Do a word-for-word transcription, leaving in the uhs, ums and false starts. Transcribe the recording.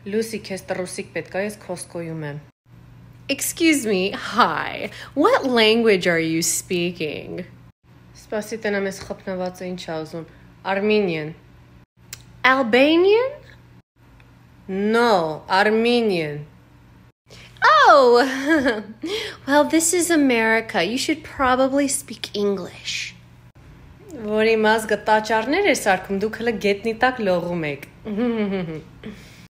Lucy, քեզ տրուսիկ պետք է, ես Costco-ում եմ։ Excuse me, hi. What language are you speaking? Սպասի տնամ ես խփնված է ինչ ա ուզում։ Armenian. Albanian? No, Armenian. Oh, well, this is America. You should probably speak English. Որի մազգը տաճարներ է սարքում, դուք հլը գետնի տակ լողում եք։